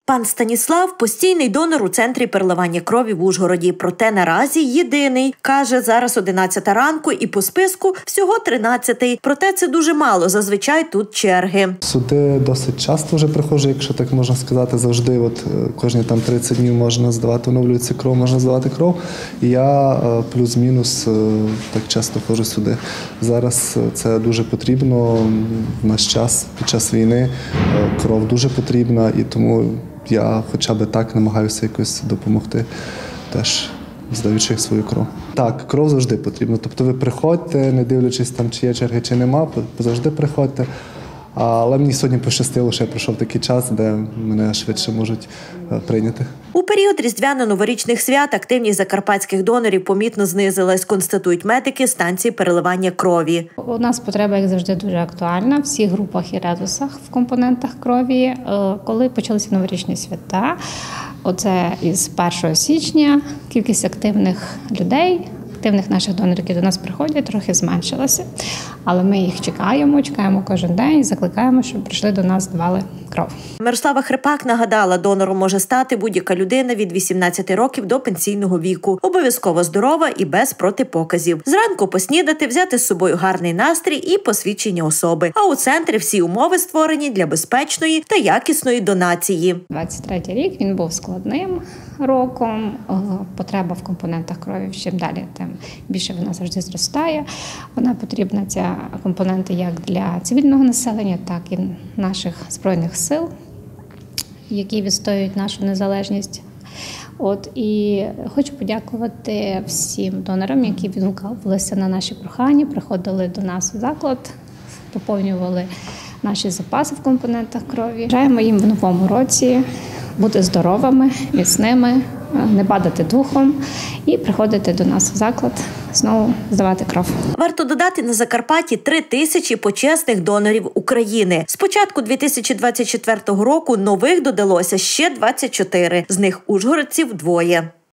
Пан Станіслав – постійний донор у центрі переливання крові в Ужгороді. Проте наразі єдиний. Каже, зараз 11 ранку і по списку всього 13. Проте це дуже мало, зазвичай тут черги. Сюди досить часто вже приходжу, якщо так можна сказати, завжди. Кожні 30 днів можна здавати, оновлюється кров, можна здавати кров. І я плюс-мінус так часто ходжу сюди. Зараз це дуже потрібно. В наш час, під час війни, кров дуже потрібна і тому я хоча б так намагаюся якось допомогти, теж здаючи свою кров. Так, кров завжди потрібна. Тобто ви приходьте, не дивлячись там, чи є черги, чи нема, завжди приходьте. Але мені сьогодні пощастило, що я прийшов такий час, де мене швидше можуть прийняти. У період різдвяно-новорічних свят активність закарпатських донорів помітно знизилась, констатують медики станції переливання крові. У нас потреба, як завжди, дуже актуальна в всіх групах і редусах в компонентах крові. Коли почалися новорічні свята, оце із 1 січня кількість активних людей, активних наших донорів, які до нас приходять, трохи зменшилася. Але ми їх чекаємо кожен день, закликаємо, щоб прийшли до нас, здавали кров. Мирослава Хрипак нагадала, донором може стати будь-яка людина від 18 років до пенсійного віку. Обов'язково здорова і без протипоказів. Зранку поснідати, взяти з собою гарний настрій і посвідчення особи. А у центрі всі умови створені для безпечної та якісної донації. 23-й рік, він був складним роком. Потреба в компонентах крові чим далі, тим більше вона завжди зростає. Вона потрібна, ця компоненти, як для цивільного населення, так і наших збройних сил, які відстоюють нашу незалежність. І хочу подякувати всім донорам, які відгукувалися на наші прохання, приходили до нас у заклад, поповнювали наші запаси в компонентах крові. Бажаємо їм в новому році бути здоровими, міцними, не падати духом і приходити до нас у заклад, знову здавати кров. Варто додати, на Закарпатті 3000 почесних донорів України. З початку 2024 року нових додалося ще 24, з них ужгородців 2.